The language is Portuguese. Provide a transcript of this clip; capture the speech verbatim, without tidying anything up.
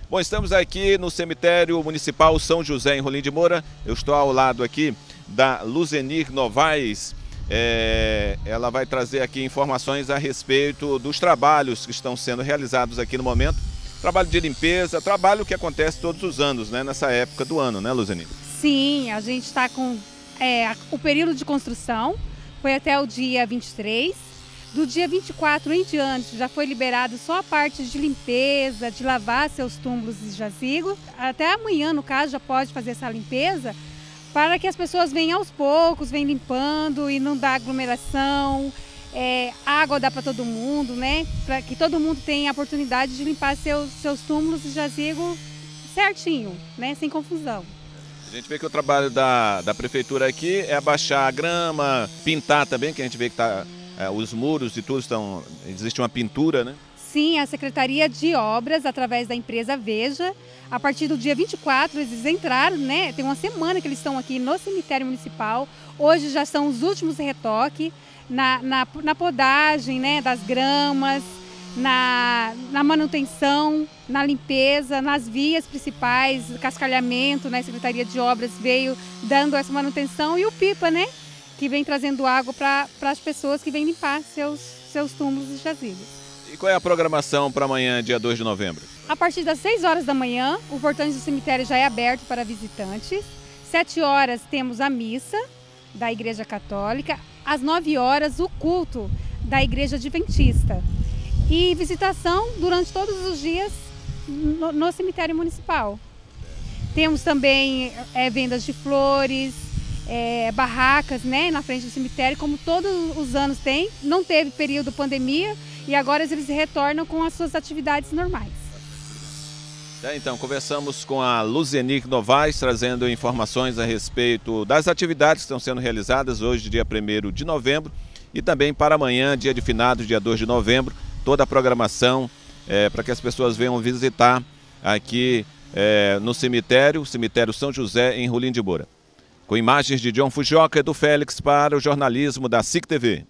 Bom, estamos aqui no cemitério municipal São José, em Rolim de Moura. Eu estou ao lado aqui da Luzenir Novaes. É, ela vai trazer aqui informações a respeito dos trabalhos que estão sendo realizados aqui no momento. Trabalho de limpeza, trabalho que acontece todos os anos, né? Nessa época do ano, né, Luzenir? Sim, a gente está com é, o período de construção, foi até o dia vinte e três. Do dia vinte e quatro em diante já foi liberado só a parte de limpeza, de lavar seus túmulos e jazigos. Até amanhã, no caso, já pode fazer essa limpeza para que as pessoas venham aos poucos, venham limpando e não dá aglomeração. É, água dá para todo mundo, né? Para que todo mundo tenha a oportunidade de limpar seus, seus túmulos e jazigos certinho, né? Sem confusão. A gente vê que o trabalho da, da prefeitura aqui é abaixar a grama, pintar também, que a gente vê que tá, é, os muros e tudo estão... Existe uma pintura, né? Sim, a Secretaria de Obras, através da empresa Veja, a partir do dia vinte e quatro eles entraram, né? Tem uma semana que eles estão aqui no cemitério municipal. Hoje já são os últimos retoques na, na, na podagem, né, das gramas, na, na manutenção, na limpeza, nas vias principais, cascalhamento, né? A Secretaria de Obras veio dando essa manutenção e o Pipa, né? Que vem trazendo água para as pessoas que vêm limpar seus, seus túmulos e jazigos. E qual é a programação para amanhã, dia dois de novembro? A partir das seis horas da manhã, o portão do cemitério já é aberto para visitantes. sete horas temos a missa da Igreja Católica. Às nove horas, o culto da Igreja Adventista. E visitação durante todos os dias no, no cemitério municipal. Temos também é, vendas de flores, é, barracas, né, na frente do cemitério, como todos os anos tem. Não teve período pandemia e agora eles retornam com as suas atividades normais. É, então, conversamos com a Luzenir Novaes, trazendo informações a respeito das atividades que estão sendo realizadas hoje, dia primeiro de novembro, e também para amanhã, dia de finados, dia dois de novembro, toda a programação é, para que as pessoas venham visitar aqui é, no cemitério, cemitério São José, em Rolim de Moura. Com imagens de John Fujioka e do Félix para o jornalismo da S I C T V.